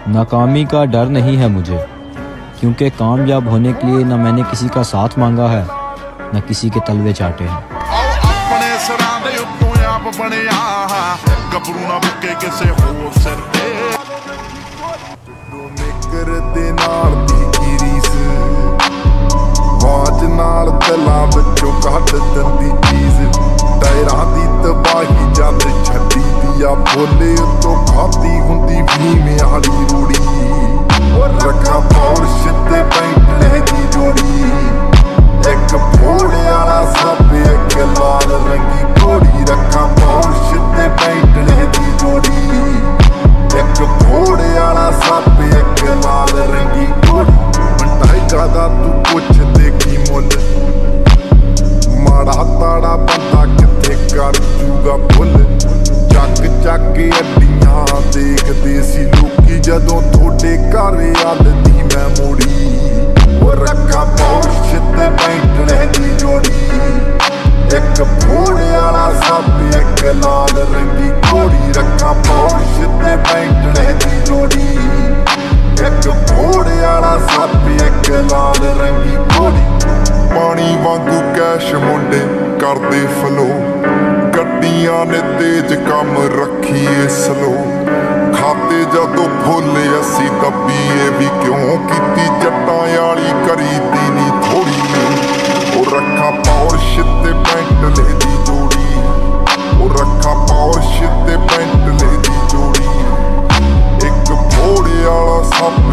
नाकामी का डर नहीं है मुझे, क्योंकि कामयाब होने के लिए न मैंने किसी का साथ मांगा है न किसी के तलवे चाटे हैं। बोले तो खाती हुंदी भीमे आली रूड़ी रखा पौर्ष ते बैंटले दी जोड़ी एक भोले आला सब एक लाल रंगी घोड़ी रखा पौर्ष ते बैंटले दी जोड़ी एक भोले आला सब एक लाल रंगी घोड़ी मंटाई गादा तू कुछ देखी मुल माड़ा ताड़ा बंदा किथे कर जूगा भुल ਚੱਕ ਅੱਡੀਆਂ ਦੇਖਦੇ ਸੀ ਲੋਕੀ ਜਦੋਂ ਥੋੜੇ ਘਰ ਆਲਦੀ ਮੈਂ ਮੋੜੀ ਉਹ ਰੱਖਾ ਪੌਰਸ਼ ਤੇ ਬੈਂਟਲੇ ਦੀ ਜੋੜੀ ਇੱਕ ਭੋਲੇ ਵਾਲਾ ਸੱਪ ਇੱਕ ਲਾਲ ਰੰਗੀ ਘੋੜੀ ਰੱਖਾ ਪੌਰਸ਼ ਤੇ ਬੈਂਟਲੇ ਦੀ ਜੋੜੀ ਇੱਕ ਭੋਲੇ ਵਾਲਾ ਸੱਪ ਇੱਕ ਲਾਲ ਰੰਗੀ ਘੋੜੀ ਪਾਣੀ ਵਾਂਗੂ ਕੈਸ਼ ਮੁੰਡੇ ਕਰਦੇ ਫਲੋ ਗੱਡੀਆਂ ਨੇ ਤੇਜ ਕੰਮ ਰੱਖੀਏ ਸਲੋ ਖਾਤੇ ਜਦੋਂ ਫੋਲੇ ਅਸੀਂ ਦੱਬੀਏ ਵੀ ਕਿਉਂ ਕੀਤੀ ਜੱਟਾਂ ਵਾਲੀ ਕਰੀਦੀ ਨੀ ਥੋੜੀ ਉਹ ਰੱਖਾ ਪੌਰਸ਼ ਤੇ ਬੈਂਟਲੇ ਦੀ ਜੋੜੀ ਉਹ ਰੱਖਾ ਪੌਰਸ਼ ਤੇ ਬੈਂਟਲੇ ਦੀ ਜੋੜੀ ਇੱਕ ਭੋਲੇ ਵਾਲਾ ਸੱਪ